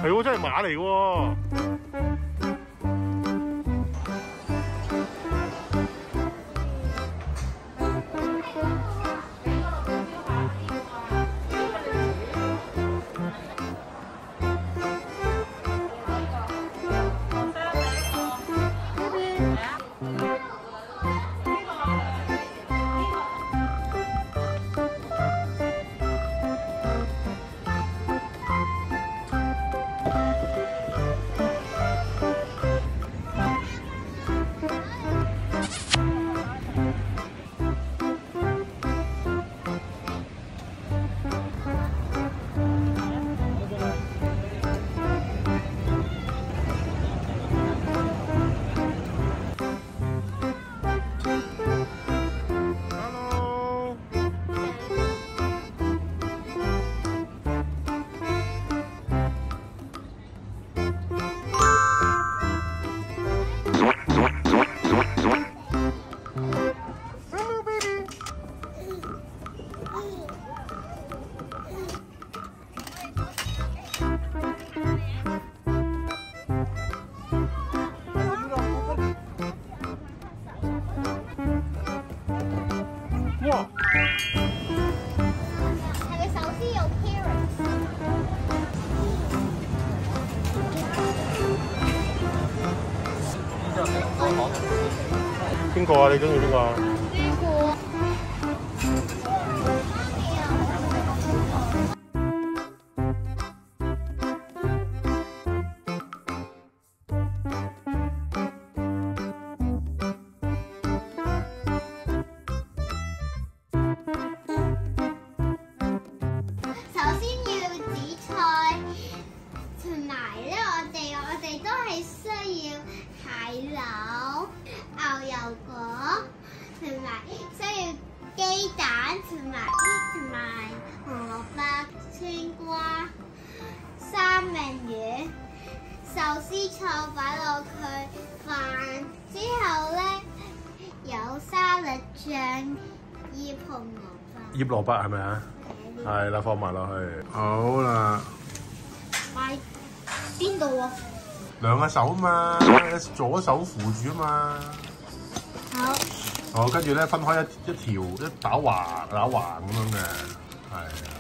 係喎，真係馬嚟喎。哇！ 係咪首先有 carrots？ 邊個啊？你中意邊個啊？ 呢個。首先要紫菜，同埋咧我哋都係需要蟹柳、牛油果，同埋需要雞蛋，同埋紅蘿蔔、青瓜、三文魚、壽司菜擺落去飯之後咧，有沙律醬、醃紅蘿蔔。 醃蘿蔔係咪啊？係啦，放埋落去。好啦， 擺邊度啊？ 兩隻手啊嘛，左手扶住啊嘛。 好。 好，跟住咧分開一條一打橫咁樣嘅，係啊。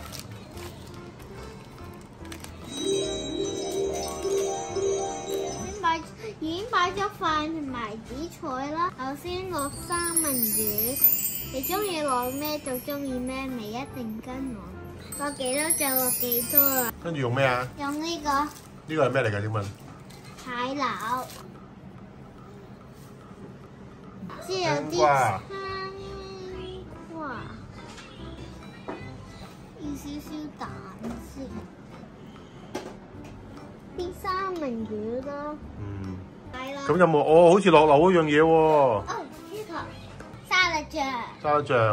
已經擺咗飯同埋紫菜啦。頭先落三文魚，你中意落咩就中意咩，唔一定跟我。落幾多就落幾多啦。 跟住用咩啊？ 用呢個呢個係咩嚟㗎？請問？ 蟹柳，先有啲瓜。 哇！要少少蛋先，啲三文魚咯。 嗯。 係啦。 咁有冇？哦，好似落樓嗰樣嘢喎。 哦，呢個沙律醬。 沙律醬。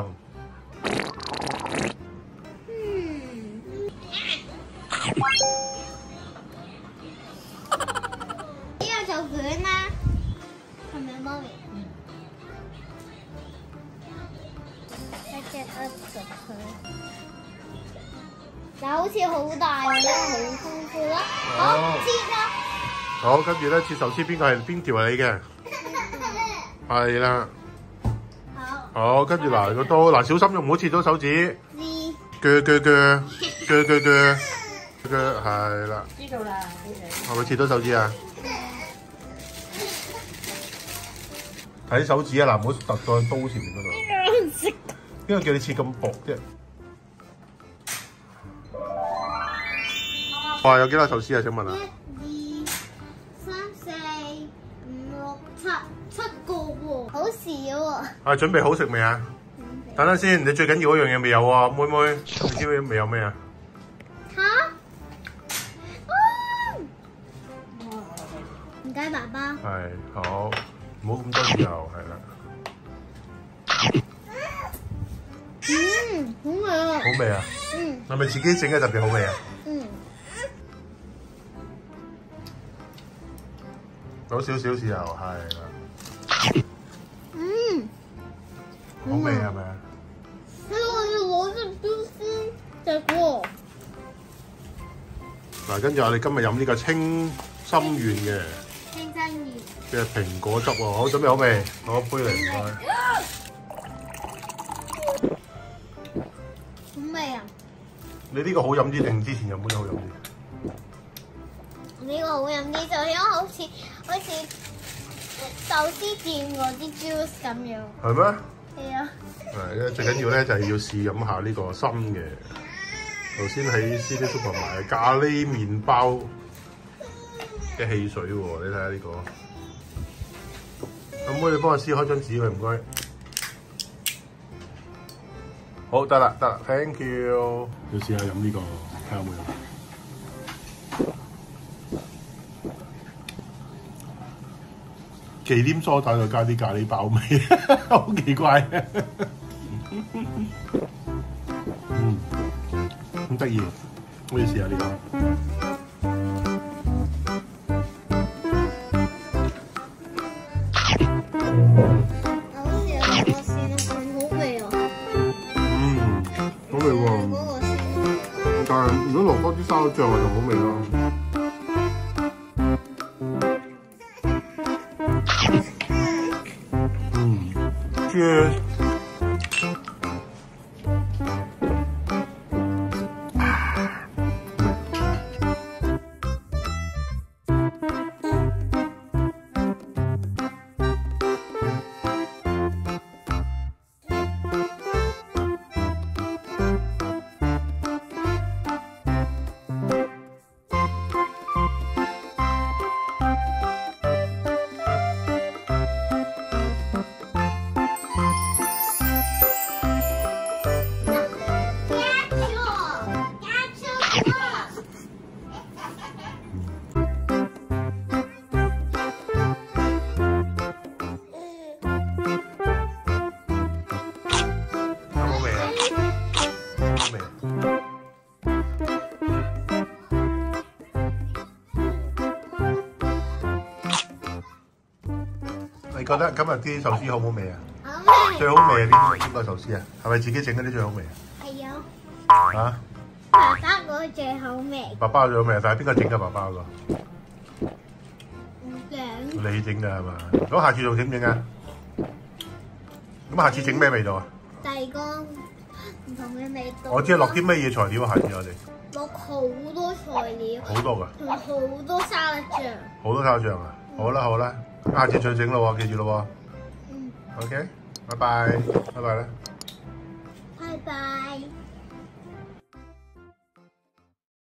呢個就卷啦，係咪媽咪？一隻噏實佢，但好似好大喎，好豐富啦。好，切啦。 好，跟住咧切壽司邊條係你嘅？係啦。好，跟住嗱個刀，嗱小心用，唔好切到手指。鋸，係啦。 知道啦， 係咪切到手指啊？睇手指啊！嗱，唔好突到刀前面嗰度。邊個叫你切咁薄啫？哇！有幾多壽司啊？請問啊 ？1、2、3、4、5、6、7個喎，好少喎。 啊，準備好食未啊？等陣先，你最緊要嗰樣嘢未有喎，妹妹，你知唔知未有咩啊？ 嚇！唔該，爸爸。 係，好，唔好咁多油，係啦。 好味啊！ 好味啊！係咪自己整嘅特別好味啊？攞少少豉油，係啦。好味係咪啊？ 我要攞隻刀先食喎。 嗱，跟住我哋今日飲呢個清心苑嘅清新園蘋果汁喎，好，準備好未？攞杯嚟唔該。 好味啊！ 你呢個好飲啲定之前有冇好飲啲？ 呢個好飲啲，就因為好似壽司店嗰啲 juice 咁樣。 係咩？ 係啊。 係，最緊要咧就係要試飲下呢個新嘅。頭先喺 City Super 買嘅咖喱麵包嘅汽水喎，你睇下呢個。阿妹，你幫我撕開張紙佢，唔該。好，得啦，thank you。要試下飲呢個，睇下有冇飲。忌廉梳打再加啲咖喱包味，好奇怪。咁得意，可以試下呢個。好味喎！但係如果落多啲沙律醬就好味咯。Cheers！你覺得今日啲壽司好唔好味啊？好味。最好味係邊個壽司啊？係咪自己整嗰啲最好味啊？ 係啊。 嚇？ 爸爸嗰個最好味。 爸爸最好味，但係邊個整㗎？爸爸嗰個？你整㗎係嘛？咁下次仲整唔整啊？咁下次整咩味道啊？ 第二個唔同嘅味道。 我知落啲咩嘢材料啊？下次我哋落好多材料。 好多㗎。 同埋好多沙律醬。好多沙律醬啊！好啦好啦，下次再整咯喎，記住咯喎。OK，拜拜啦。 拜拜。